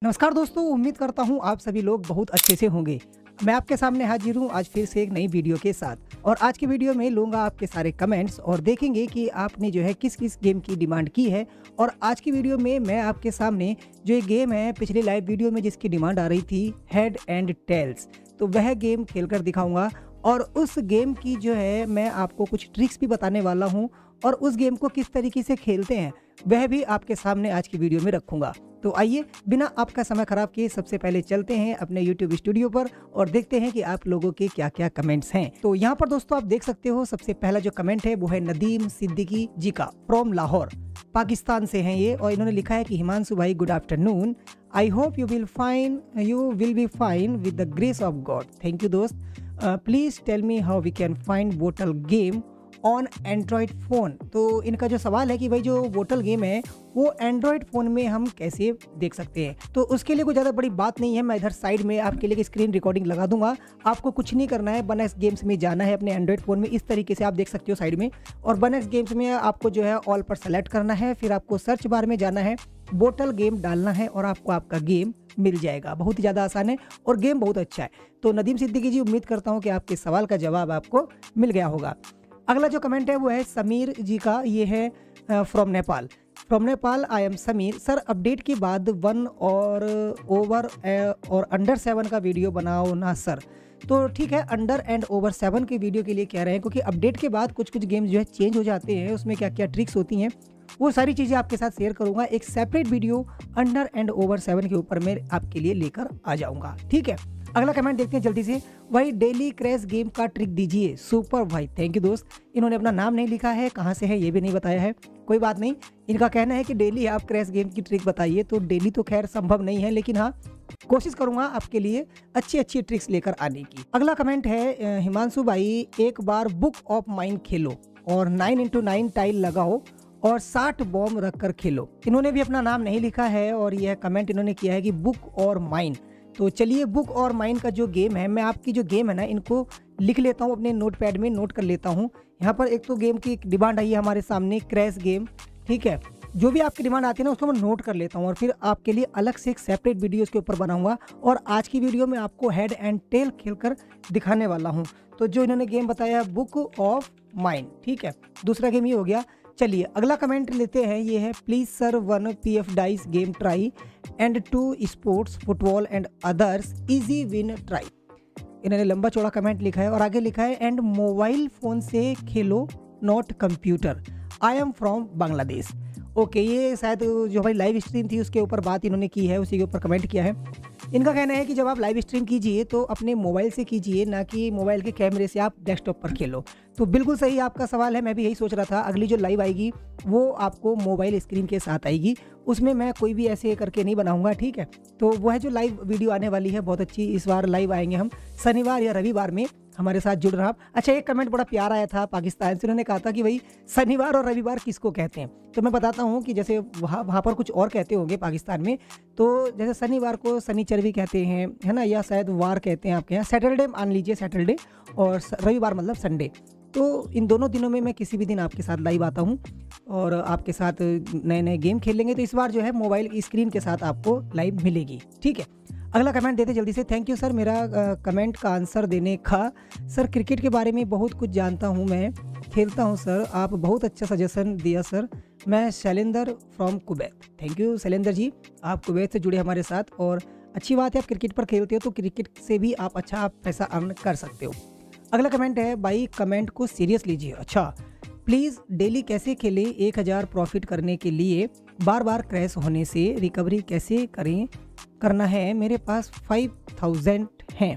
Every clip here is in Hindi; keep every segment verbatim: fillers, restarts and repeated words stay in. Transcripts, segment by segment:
नमस्कार दोस्तों, उम्मीद करता हूँ आप सभी लोग बहुत अच्छे से होंगे। मैं आपके सामने हाजिर हूँ आज फिर से एक नई वीडियो के साथ। और आज की वीडियो में लूँगा आपके सारे कमेंट्स और देखेंगे कि आपने जो है किस किस गेम की डिमांड की है। और आज की वीडियो में मैं आपके सामने जो एक गेम है, पिछली लाइव वीडियो में जिसकी डिमांड आ रही थी हेड एंड टेल्स, तो वह गेम खेल कर दिखाऊँगा। और उस गेम की जो है मैं आपको कुछ ट्रिक्स भी बताने वाला हूँ और उस गेम को किस तरीके से खेलते हैं वह भी आपके सामने आज की वीडियो में रखूँगा। तो आइए बिना आपका समय खराब किए सबसे पहले चलते हैं अपने यूट्यूब स्टूडियो पर और देखते हैं कि आप लोगों के क्या क्या कमेंट्स हैं। तो यहाँ पर दोस्तों आप देख सकते हो, सबसे पहला जो कमेंट है वो है नदीम सिद्दीकी जी का, फ्रॉम लाहौर पाकिस्तान से हैं ये। और इन्होंने लिखा है कि हिमांशु भाई good afternoon, I hope you will fine you will be fine with the grace of God. Thank you दोस्त। Please tell me how we can find वोटल गेम ऑन एंड्रॉयड फ़ोन। तो इनका जो सवाल है कि भाई जो वोटल गेम है वो एंड्रॉयड फ़ोन में हम कैसे देख सकते हैं। तो उसके लिए कोई ज़्यादा बड़ी बात नहीं है, मैं इधर साइड में आपके लिए स्क्रीन रिकॉर्डिंग लगा दूंगा। आपको कुछ नहीं करना है, वन एक्स गेम्स में जाना है अपने एंड्रॉयड फ़ोन में, इस तरीके से आप देख सकते हो साइड में। और वन एक्स गेम्स में आपको जो है ऑल पर सेलेक्ट करना है, फिर आपको सर्च बार में जाना है, वोटल गेम डालना है और आपको आपका गेम मिल जाएगा। बहुत ही ज़्यादा आसान है और गेम बहुत अच्छा है। तो नदीम सिद्दीकी जी, उम्मीद करता हूँ कि आपके सवाल का जवाब आपको मिल गया होगा। अगला जो कमेंट है वो है समीर जी का, ये है from Nepal. From Nepal, I am Sameer. Sir update के बाद वन और ओवर और अंडर सेवन का वीडियो बनाओ ना सर। तो ठीक है, अंडर एंड ओवर सेवन के वीडियो के लिए कह रहे हैं क्योंकि अपडेट के बाद कुछ कुछ गेम्स जो है चेंज हो जाते हैं, उसमें क्या क्या ट्रिक्स होती हैं वो सारी चीज़ें आपके साथ शेयर करूंगा। एक separate video under and over seven के ऊपर मैं आपके लिए लेकर आ जाऊंगा, ठीक है। अगला कमेंट देखते हैं जल्दी से। भाई डेली क्रैश गेम का ट्रिक दीजिए, सुपर भाई। थैंक यू दोस्त। इन्होंने अपना नाम नहीं लिखा है, कहाँ से है ये भी नहीं बताया है, कोई बात नहीं। इनका कहना है कि डेली आप क्रैश गेम की ट्रिक बताइए। तो डेली तो खैर संभव नहीं है, लेकिन हाँ कोशिश करूंगा आपके लिए अच्छी अच्छी ट्रिक्स लेकर आने की। अगला कमेंट है हिमांशु भाई, एक बार बुक ऑफ माइंड खेलो और नाइन इंटू नाइन टाइल लगाओ और साठ बॉम्ब रख कर खेलो। इन्होंने भी अपना नाम नहीं लिखा है और यह कमेंट इन्होंने किया है कि बुक और माइंड। तो चलिए बुक और माइंड का जो गेम है, मैं आपकी जो गेम है ना इनको लिख लेता हूँ अपने नोटपैड में, नोट कर लेता हूँ। यहाँ पर एक तो गेम की डिमांड आई है हमारे सामने, क्रैश गेम, ठीक है। जो भी आपकी डिमांड आती है ना उसको मैं नोट कर लेता हूँ और फिर आपके लिए अलग से एक सेपरेट वीडियो इसके ऊपर बनाऊंगा। और आज की वीडियो में आपको हेड एंड टेल खेलकर दिखाने वाला हूँ। तो जो इन्होंने गेम बताया बुक ऑफ माइंड, ठीक है, दूसरा गेम ये हो गया। चलिए अगला कमेंट लेते हैं, ये है please sir one P F dice game try and two sports football and others easy win try. इन्होंने लंबा चौड़ा कमेंट लिखा है और आगे लिखा है एंड मोबाइल फ़ोन से खेलो not computer, I am from Bangladesh. Okay, ये शायद जो भाई लाइव स्ट्रीम थी उसके ऊपर बात इन्होंने की है, उसी के ऊपर कमेंट किया है। इनका कहना है कि जब आप लाइव स्ट्रीम कीजिए तो अपने मोबाइल से कीजिए, ना कि मोबाइल के कैमरे से आप डेस्कटॉप पर खेलो। तो बिल्कुल सही आपका सवाल है, मैं भी यही सोच रहा था। अगली जो लाइव आएगी वो आपको मोबाइल स्क्रीन के साथ आएगी, उसमें मैं कोई भी ऐसे करके नहीं बनाऊंगा, ठीक है। तो वह जो लाइव वीडियो आने वाली है बहुत अच्छी, इस बार लाइव आएंगे हम शनिवार या रविवार में, हमारे साथ जुड़ रहा। अच्छा, एक कमेंट बड़ा प्यारा आया था पाकिस्तान से, उन्होंने कहा था कि भाई शनिवार और रविवार किसको कहते हैं। तो मैं बताता हूँ कि जैसे वहाँ वहाँ पर कुछ और कहते होंगे पाकिस्तान में। तो जैसे शनिवार को शनिचर भी कहते हैं, है ना, या शायद वार कहते हैं आपके यहाँ, सैटरडे मान लीजिए सैटरडे, और रविवार मतलब संडे। तो इन दोनों दिनों में मैं किसी भी दिन आपके साथ लाइव आता हूँ और आपके साथ नए नए गेम खेलेंगे। तो इस बार जो है मोबाइल स्क्रीन के साथ आपको लाइव मिलेगी, ठीक है। अगला कमेंट देते जल्दी से। थैंक यू सर मेरा आ, कमेंट का आंसर देने का। सर क्रिकेट के बारे में बहुत कुछ जानता हूँ, मैं खेलता हूँ सर, आप बहुत अच्छा सजेशन दिया सर। मैं Shailender from Kuwait. Thank you Shailender ji, आप कुवैत से जुड़े हमारे साथ और अच्छी बात है आप क्रिकेट पर खेलते हो, तो क्रिकेट से भी आप अच्छा पैसा अर्न कर सकते हो। अगला कमेंट है भाई कमेंट को सीरियस लीजिए। अच्छा, प्लीज़ डेली कैसे खेलें एक हज़ार प्रॉफिट करने के लिए, बार बार क्रैश होने से रिकवरी कैसे करें करना है, मेरे पास फाइव थाउजेंड हैं।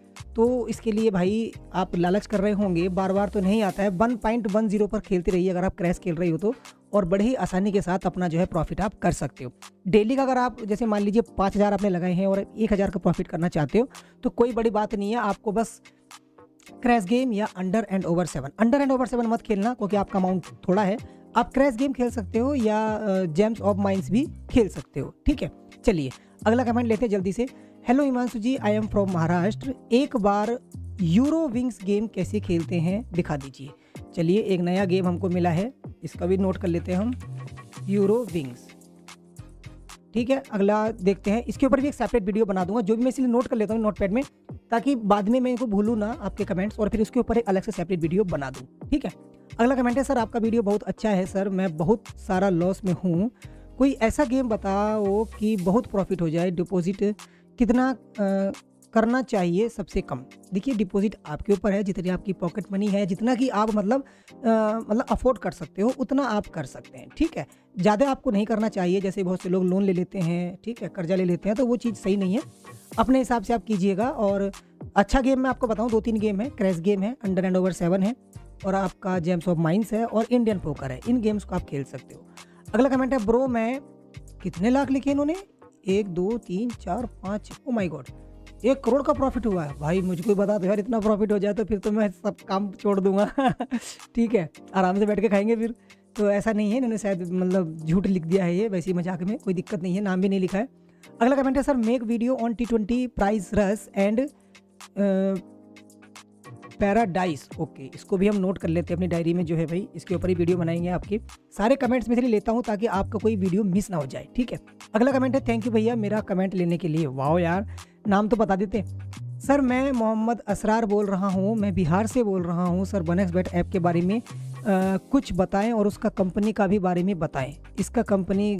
तो इसके लिए भाई आप लालच कर रहे होंगे, बार बार तो नहीं आता है, वन पॉइंट वन जीरो पर खेलते रहिए अगर आप क्रैश खेल रही हो तो, और बड़े ही आसानी के साथ अपना जो है प्रॉफिट आप कर सकते हो। डेली का अगर आप जैसे मान लीजिए पाँच हज़ार आपने लगाए हैं और एक हज़ार का प्रॉफिट करना चाहते हो तो कोई बड़ी बात नहीं है, आपको बस क्रैश गेम या under and over seven, under and over seven मत खेलना क्योंकि आपका अमाउंट थोड़ा है। आप क्रैश गेम खेल सकते हो या जेम्स ऑफ माइंड्स भी खेल सकते हो, ठीक है। चलिए अगला कमेंट लेते हैं जल्दी से। Hello Himanshu ji, I am from Maharashtra, एक बार यूरो विंग्स गेम कैसे खेलते हैं दिखा दीजिए। चलिए एक नया गेम हमको मिला है, इसका भी नोट कर लेते हैं हम, यूरो विंग्स, ठीक है, अगला देखते हैं। इसके ऊपर भी एक सेपरेट वीडियो बना दूंगा, जो भी मैं इसलिए नोट कर लेता हूँ नोटपैड में, ताकि बाद में मैं इनको भूलूँ ना आपके कमेंट्स, और फिर इसके ऊपर एक अलग से सेपरेट वीडियो बना दूँ। ठीक है, अगला कमेंट है, सर आपका वीडियो बहुत अच्छा है सर, मैं बहुत सारा लॉस में हूँ, कोई ऐसा गेम बताओ कि बहुत प्रॉफिट हो जाए, डिपॉजिट कितना आ, करना चाहिए सबसे कम। देखिए डिपॉजिट आपके ऊपर है, जितनी आपकी पॉकेट मनी है, जितना कि आप मतलब आ, मतलब अफोर्ड कर सकते हो उतना आप कर सकते हैं। ठीक है, ज़्यादा आपको नहीं करना चाहिए, जैसे बहुत से लोग लोन ले लेते हैं, ठीक है, कर्जा ले लेते हैं, तो वो चीज़ सही नहीं है। अपने हिसाब से आप कीजिएगा। और अच्छा गेम मैं आपको बताऊँ, दो तीन गेम है, क्रैश गेम है, अंडर एंड ओवर सेवन है, और आपका जेम्स ऑफ माइंस है, और इंडियन पोकर है। इन गेम्स को आप खेल सकते हो। अगला कमेंट है, ब्रो मैं कितने लाख लिखे इन्होंने, एक दो तीन चार पाँच, ओ माय गॉड, एक करोड़ का प्रॉफिट हुआ है। भाई मुझको बता दो यार, इतना प्रॉफिट हो जाए तो फिर तो मैं सब काम छोड़ दूंगा। ठीक है, आराम से बैठ के खाएंगे फिर। तो ऐसा नहीं है, इन्होंने शायद मतलब झूठ लिख दिया है, ये वैसे ही मजाक में, कोई दिक्कत नहीं है, नाम भी नहीं लिखा है। अगला कमेंट है, sir make video on T twenty prize rush and paradise. Okay, इसको भी हम नोट कर लेते हैं अपनी डायरी में, जो है भाई इसके ऊपर ही वीडियो बनाएंगे। आपके सारे कमेंट्स में से लेता हूँ ताकि आपका कोई वीडियो मिस ना हो जाए। ठीक है, अगला कमेंट है, थैंक यू भैया मेरा कमेंट लेने के लिए। वाओ यार, नाम तो बता देते। सर मैं मोहम्मद असरार बोल रहा हूँ, मैं बिहार से बोल रहा हूँ। Sir one X bet app के बारे में आ, कुछ बताएं और उसका कंपनी का भी बारे में बताएं। इसका कंपनी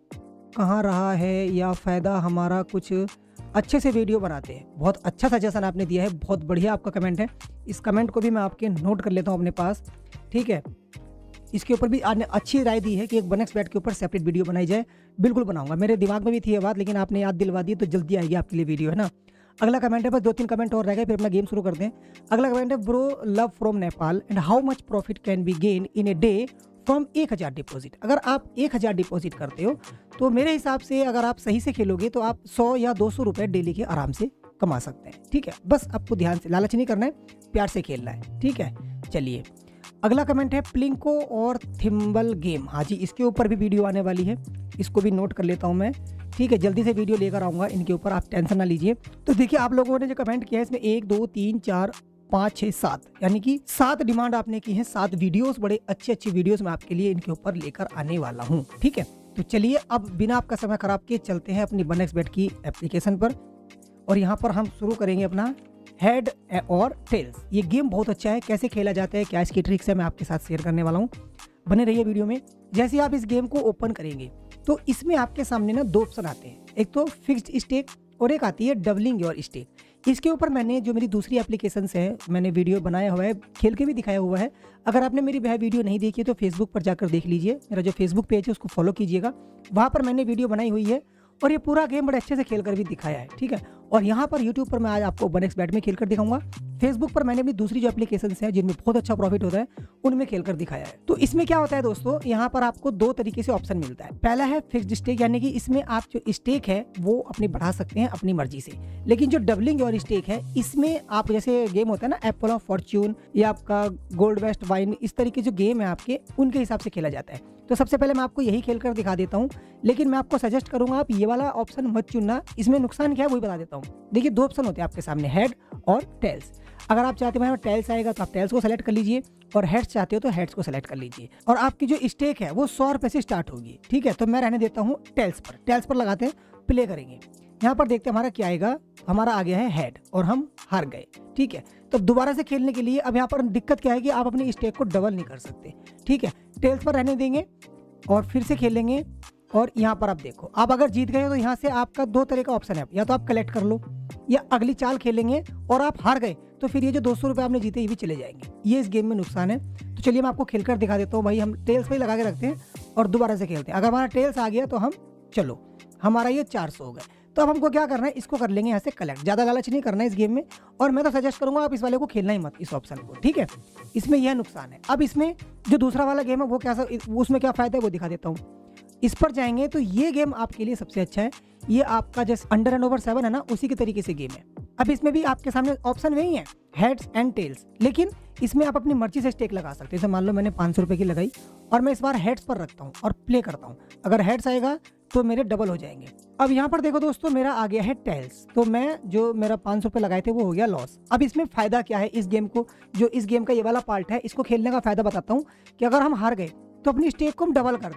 कहाँ रहा है या फ़ायदा हमारा, कुछ अच्छे से वीडियो बनाते हैं। बहुत अच्छा सजेशन आपने दिया है, बहुत बढ़िया आपका कमेंट है। इस कमेंट को भी मैं आपके नोट कर लेता हूँ अपने पास। ठीक है, इसके ऊपर भी आपने अच्छी राय दी है कि एक वन एक्स बेट के ऊपर सेपरेट वीडियो बनाई जाए। बिल्कुल बनाऊंगा, मेरे दिमाग में भी थी ये बात, लेकिन आपने याद दिलवा दी तो जल्दी आएगी आपके लिए वीडियो, है ना। अगला कमेंट है, बस दो तीन कमेंट और रह गए फिर अपना गेम शुरू करते हैं। अगला कमेंट है, bro love from Nepal and how much profit can be gain in a day from एक हज़ार डिपॉजिट। अगर आप एक हज़ार डिपॉजिट करते हो तो मेरे हिसाब से अगर आप सही से खेलोगे तो आप सौ या दो सौ रुपये डेली के आराम से कमा सकते हैं। ठीक है, बस आपको ध्यान से, लालच नहीं करना है, प्यार से खेलना है। ठीक है, चलिए अगला कमेंट है, प्लिंको और थिम्बल गेम। हाँ जी, इसके ऊपर भी वीडियो आने वाली है, इसको भी नोट कर लेता हूँ मैं। ठीक है, जल्दी से वीडियो लेकर आऊँगा इनके ऊपर, आप टेंशन ना लीजिए। तो देखिए आप लोगों ने जो कमेंट किया है इसमें एक दो तीन चार पाँच छः सात, यानी कि सात डिमांड आपने की है, सात वीडियोस, बड़े अच्छे अच्छे वीडियोस मैं आपके लिए इनके ऊपर लेकर आने वाला हूँ। ठीक है, तो चलिए अब बिना आपका समय खराब किए चलते हैं अपनी वन एक्स बेट की एप्लीकेशन पर, और यहाँ पर हम शुरू करेंगे अपना हेड और टेल्स। ये गेम बहुत अच्छा है, कैसे खेला जाता है, क्या इसकी ट्रिक्स है, मैं आपके साथ शेयर करने वाला हूँ। बने रहिए वीडियो में। जैसे आप इस गेम को ओपन करेंगे तो इसमें आपके सामने ना दो ऑप्शन आते हैं, एक तो फिक्स्ड स्टेक और एक आती है डबलिंग योर स्टेक। इसके ऊपर मैंने जो मेरी दूसरी एप्लीकेशन है मैंने वीडियो बनाया हुआ है, खेल के भी दिखाया हुआ है। अगर आपने मेरी वह वीडियो नहीं देखी है तो फेसबुक पर जाकर देख लीजिए, मेरा जो फेसबुक पेज है उसको फॉलो कीजिएगा, वहाँ पर मैंने वीडियो बनाई हुई है और ये पूरा गेम बड़े अच्छे से खेल कर भी दिखाया है। ठीक है, और यहाँ पर यूट्यूब पर मैं आज आपको वन एक्स बेट में खेल कर दिखाऊंगा। फेसबुक पर मैंने अपनी दूसरी जो एप्लीकेशन है जिनमें बहुत अच्छा प्रॉफिट होता है उनमें खेल कर दिखाया है। तो इसमें क्या होता है दोस्तों, यहाँ पर आपको दो तरीके से ऑप्शन मिलता है। पहला है फिक्स्ड स्टेक, यानी कि इसमें आप जो स्टेक है वो अपनी बढ़ा सकते हैं अपनी मर्जी से। लेकिन जो डबलिंग और स्टेक है इसमें आप, जैसे गेम होता है ना एप्पल ऑफ फॉर्च्यून या आपका गोल्ड वेस्ट वाइन, इस तरीके जो गेम है आपके उनके हिसाब से खेला जाता है। तो सबसे पहले मैं आपको यही खेल कर दिखा देता हूँ, लेकिन मैं आपको सजेस्ट करूंगा आप ये वाला ऑप्शन मत चुनना। इसमें नुकसान क्या है वही बता देता हूँ। देखिए दो ऑप्शन होते हैं आपके सामने, हेड और टेल्स। अगर आप चाहते हैं टेल्स आएगा तो आप टेल्स को सेलेक्ट कर लीजिए, और हेड्स चाहते हो तो हेड्स को सेलेक्ट कर लीजिए। और आपकी जो स्टेक है वो सौ रुपए से स्टार्ट होगी। ठीक है, तो मैं रहने देता हूँ टेल्स पर। टेल्स पर लगाते हैं, प्ले करेंगे। यहाँ पर देखते हैं हमारा क्या आएगा, हमारा आ गया है हेड और हम हार गए। ठीक है, तो दोबारा से खेलने के लिए अब यहाँ पर दिक्कत क्या है कि आप अपनी स्टेक को डबल नहीं कर सकते। ठीक है, टेल्स पर रहने देंगे और फिर से खेलेंगे। और यहाँ पर आप देखो, आप अगर जीत गए तो यहाँ से आपका दो तरह का ऑप्शन है, या तो आप कलेक्ट कर लो या अगली चाल खेलेंगे, और आप हार गए तो फिर ये जो दो सौ रुपये आपने जीते ये भी चले जाएंगे। ये इस गेम में नुकसान है। तो चलिए मैं आपको खेलकर दिखा देता हूँ। भाई हम टेल्स पे लगा के रखते हैं और दोबारा से खेलते हैं। अगर हमारा टेल्स आ गया तो हम, चलो हमारा ये चार सौ हो गए। तो अब हमको क्या करना है, इसको कर लेंगे यहाँ से कलेक्ट। ज़्यादा लालच नहीं करना है इस गेम में, और मैं तो सजेस्ट करूँगा आप इस वाले को खेलना ही मत, इस ऑप्शन को। ठीक है, इसमें यह नुकसान है। अब इसमें जो दूसरा वाला गेम है वो क्या, उसमें क्या फ़ायदा है वो दिखा देता हूँ। इस पर जाएंगे तो ये गेम आपके लिए सबसे अच्छा है। ये आपका जैसे अंडर एंड ओवर सेवन है ना, उसी के तरीके से गेम है। अब इसमें भी आपके सामने ऑप्शन वही है, हेड्स एंड टेल्स, लेकिन इसमें आप अपनी मर्जी से स्टेक लगा सकते हैं। जैसे मान लो मैंने पाँच सौ रुपये की लगाई और मैं इस बार हेड्स पर रखता हूँ और प्ले करता हूँ। अगर हेड्स आएगा तो मेरे डबल हो जाएंगे। अब यहाँ पर देखो दोस्तों, मेरा आ गया है टेल्स, तो मैं जो मेरा पाँच सौ रुपये लगाए थे वो हो गया लॉस। अब इसमें फ़ायदा क्या है इस गेम को, जो इस गेम का ये वाला पार्ट है, इसको खेलने का फ़ायदा बताता हूँ कि अगर हम हार गए तो अपनी स्टेक को हम डबल कर देंगे।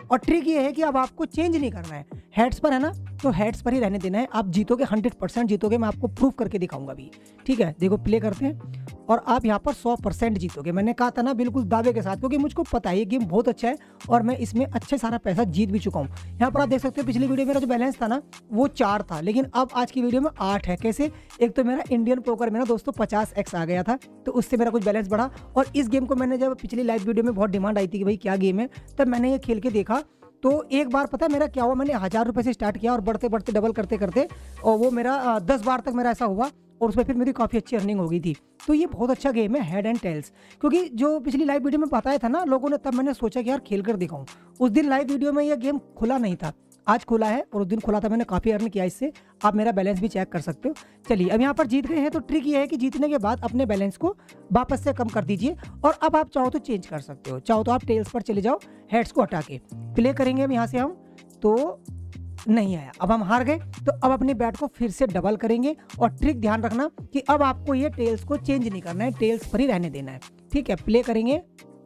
और ट्रिक ये है कि अब आपको चेंज नहीं करना है, हेड्स पर है ना, तो हेड्स पर ही रहने देना है। आप जीतोगे, हंड्रेड परसेंट जीतोगे, मैं आपको प्रूफ करके दिखाऊंगा अभी। ठीक है, देखो प्ले करते हैं और आप यहाँ पर सौ परसेंट जीतोगे। मैंने कहा था ना बिल्कुल दावे के साथ, क्योंकि मुझको पता है ये गेम बहुत अच्छा है और मैं इसमें अच्छे सारा पैसा जीत भी चुका हूँ। यहाँ पर आप देख सकते हो पिछली वीडियो मेरा जो बैलेंस था ना वो चार था, लेकिन अब आज की वीडियो में आठ है। कैसे? एक तो मेरा इंडियन पोकर में ना दोस्तों पचास एक्स आ गया था, तो उससे मेरा कुछ बैलेंस बढ़ा। और इस गेम को मैंने जब पिछली लाइव वीडियो में बहुत डिमांड आई थी कि भाई क्या गेम है, तब मैंने ये खेल के देखा। तो एक बार पता है मेरा क्या हुआ, मैंने हज़ार रुपये से स्टार्ट किया और बढ़ते बढ़ते डबल करते करते और वो मेरा दस बार तक मेरा ऐसा हुआ और उसमें फिर मेरी काफ़ी अच्छी अर्निंग हो गई थी। तो ये बहुत अच्छा गेम है हेड एंड टेल्स, क्योंकि जो पिछली लाइव वीडियो में बताया था ना लोगों ने, तब मैंने सोचा कि यार खेल कर दिखाऊं। उस दिन लाइव वीडियो में ये गेम खुला नहीं था, आज खुला है और उस दिन खुला था, मैंने काफ़ी अर्न किया इससे। आप मेरा बैलेंस भी चेक कर सकते हो। चलिए अब यहाँ पर जीत गए हैं, तो ट्रिक ये है कि जीतने के बाद अपने बैलेंस को वापस से कम कर दीजिए और अब आप चाहो तो चेंज कर सकते हो। चाहो तो आप टेल्स पर चले जाओ, हेड्स को हटा के प्ले करेंगे हम यहाँ से हम, तो नहीं आया, अब हम हार गए। तो अब अपनी बैट को फिर से डबल करेंगे और ट्रिक ध्यान रखना कि अब आपको ये टेल्स को चेंज नहीं करना है, टेल्स पर ही रहने देना है। ठीक है, प्ले करेंगे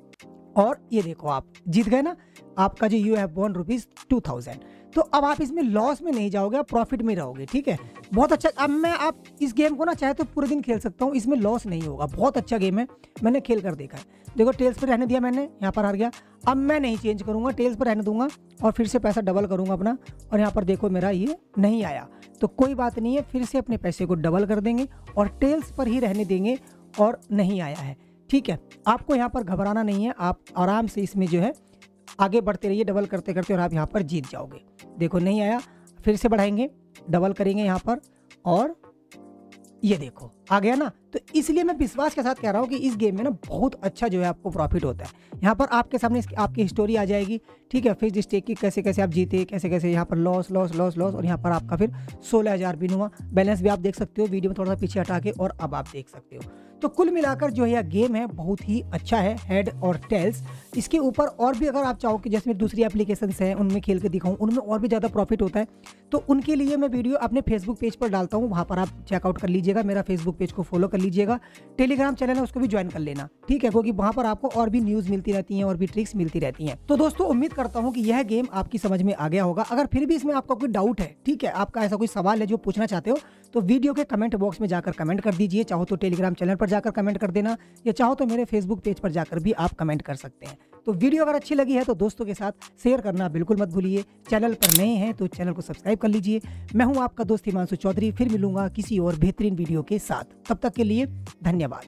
और ये देखो आप जीत गए ना, आपका जो you have won rupees two thousand. तो अब आप इसमें लॉस में नहीं जाओगे, आप प्रॉफिट में रहोगे। ठीक है, बहुत अच्छा। अब मैं आप इस गेम को ना चाहे तो पूरे दिन खेल सकता हूँ, इसमें लॉस नहीं होगा, बहुत अच्छा गेम है, मैंने खेल कर देखा है। देखो टेल्स पर रहने दिया मैंने, यहाँ पर हार गया। अब मैं नहीं चेंज करूँगा, टेल्स पर रहने दूंगा और फिर से पैसा डबल करूँगा अपना। और यहाँ पर देखो मेरा ये नहीं आया, तो कोई बात नहीं है, फिर से अपने पैसे को डबल कर देंगे और टेल्स पर ही रहने देंगे और नहीं आया है। ठीक है, आपको यहाँ पर घबराना नहीं है, आप आराम से इसमें जो है आगे बढ़ते रहिए डबल करते करते और आप यहाँ पर जीत जाओगे। देखो नहीं आया, फिर से बढ़ाएंगे, डबल करेंगे यहाँ पर और ये देखो आ गया ना। तो इसलिए मैं विश्वास के साथ कह रहा हूँ कि इस गेम में ना बहुत अच्छा जो है आपको प्रॉफिट होता है। यहाँ पर आपके सामने आपकी हिस्टोरी आ जाएगी। ठीक है, फिक्स्ड स्टेक की कैसे कैसे आप जीते, कैसे कैसे यहाँ पर लॉस लॉस लॉस लॉस और यहाँ पर आपका फिर सोलह हज़ार बिन हुआ। बैलेंस भी आप देख सकते हो वीडियो में थोड़ा सा पीछे हटा के, और अब आप देख सकते हो। तो कुल मिलाकर जो यह गेम है बहुत ही अच्छा है, हेड और टेल्स। इसके ऊपर और भी अगर आप चाहो कि जैसे दूसरी एप्लीकेशंस हैं उनमें खेल के दिखाऊं, उनमें और भी ज़्यादा प्रॉफिट होता है, तो उनके लिए मैं वीडियो अपने फेसबुक पेज पर डालता हूं, वहां पर आप चेकआउट कर लीजिएगा। मेरा फेसबुक पेज को फॉलो कर लीजिएगा, टेलीग्राम चैनल है उसको भी ज्वाइन कर लेना। ठीक है, क्योंकि वहां पर आपको और भी न्यूज़ मिलती रहती हैं और भी ट्रिक्स मिलती रहती हैं। तो दोस्तों उम्मीद करता हूँ कि यह गेम आपकी समझ में आ गया होगा। अगर फिर भी इसमें आपका कोई डाउट है, ठीक है, आपका ऐसा कोई सवाल है जो पूछना चाहते हो, तो वीडियो के कमेंट बॉक्स में जाकर कमेंट कर दीजिए। चाहो तो टेलीग्राम चैनल पर जाकर कमेंट कर देना, या चाहो तो मेरे फेसबुक पेज पर जाकर भी आप कमेंट कर सकते हैं। तो वीडियो अगर अच्छी लगी है तो दोस्तों के साथ शेयर करना बिल्कुल मत भूलिए। चैनल पर नए हैं तो चैनल को सब्सक्राइब कर लीजिए। मैं हूं आपका दोस्त हिमांशु चौधरी, फिर मिलूंगा किसी और बेहतरीन वीडियो के साथ। तब तक के लिए धन्यवाद।